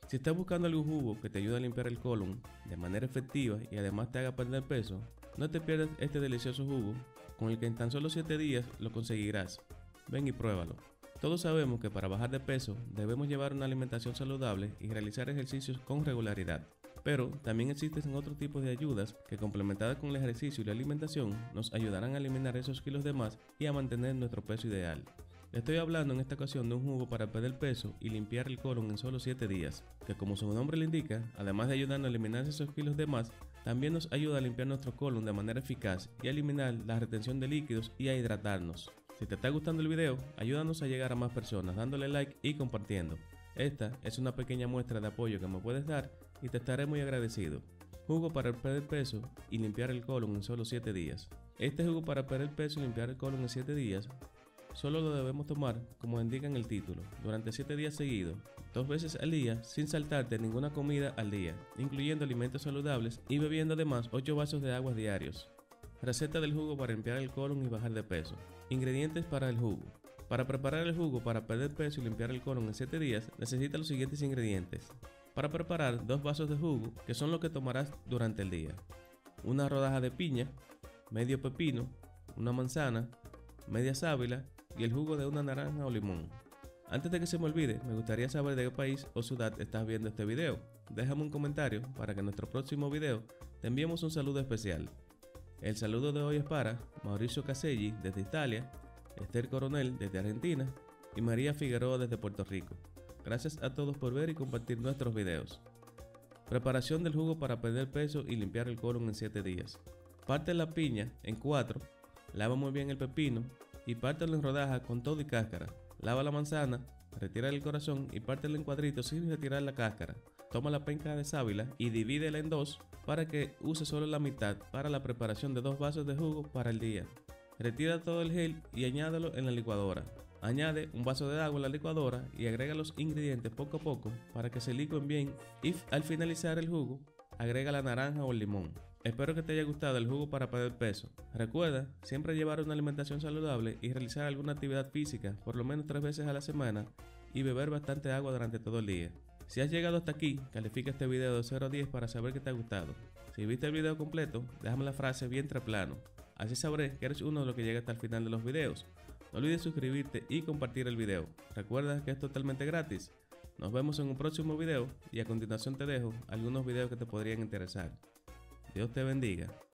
Si estás buscando algún jugo que te ayude a limpiar el colon de manera efectiva y además te haga perder peso, no te pierdas este delicioso jugo con el que en tan solo 7 días lo conseguirás. Ven y pruébalo. Todos sabemos que para bajar de peso debemos llevar una alimentación saludable y realizar ejercicios con regularidad. Pero también existen otros tipos de ayudas que, complementadas con el ejercicio y la alimentación, nos ayudarán a eliminar esos kilos de más y a mantener nuestro peso ideal. Estoy hablando en esta ocasión de un jugo para perder peso y limpiar el colon en solo 7 días, que como su nombre le indica, además de ayudarnos a eliminar esos kilos de más, también nos ayuda a limpiar nuestro colon de manera eficaz y a eliminar la retención de líquidos y a hidratarnos. Si te está gustando el video, ayúdanos a llegar a más personas dándole like y compartiendo. Esta es una pequeña muestra de apoyo que me puedes dar y te estaré muy agradecido. Jugo para perder peso y limpiar el colon en solo 7 días. Este jugo para perder peso y limpiar el colon en 7 días solo lo debemos tomar, como indica en el título, durante 7 días seguidos, 2 veces al día, sin saltarte ninguna comida al día, incluyendo alimentos saludables y bebiendo además 8 vasos de agua diarios. Receta del jugo para limpiar el colon y bajar de peso. Ingredientes para el jugo. Para preparar el jugo para perder peso y limpiar el colon en 7 días, necesitas los siguientes ingredientes. Para preparar 2 vasos de jugo, que son los que tomarás durante el día. Una rodaja de piña, medio pepino, una manzana, media sábila y el jugo de una naranja o limón. Antes de que se me olvide, me gustaría saber de qué país o ciudad estás viendo este video. Déjame un comentario para que en nuestro próximo video te enviemos un saludo especial. El saludo de hoy es para Mauricio Caselli desde Italia, Esther Coronel desde Argentina y María Figueroa desde Puerto Rico. Gracias a todos por ver y compartir nuestros videos. Preparación del jugo para perder peso y limpiar el colon en 7 días. Parte la piña en 4, lava muy bien el pepino y pártelo en rodajas con todo y cáscara. Lava la manzana, retira el corazón y pártelo en cuadritos sin retirar la cáscara. Toma la penca de sábila y divídela en 2 para que use solo la mitad para la preparación de 2 vasos de jugo para el día. Retira todo el gel y añádelo en la licuadora. Añade un vaso de agua a la licuadora y agrega los ingredientes poco a poco para que se licuen bien y al finalizar el jugo, agrega la naranja o el limón. Espero que te haya gustado el jugo para perder peso. Recuerda siempre llevar una alimentación saludable y realizar alguna actividad física por lo menos 3 veces a la semana y beber bastante agua durante todo el día. Si has llegado hasta aquí, califica este video de 0 a 10 para saber que te ha gustado. Si viste el video completo, déjame la frase vientre plano. Así sabré que eres uno de los que llega hasta el final de los videos. No olvides suscribirte y compartir el video. Recuerda que es totalmente gratis. Nos vemos en un próximo video y a continuación te dejo algunos videos que te podrían interesar. Dios te bendiga.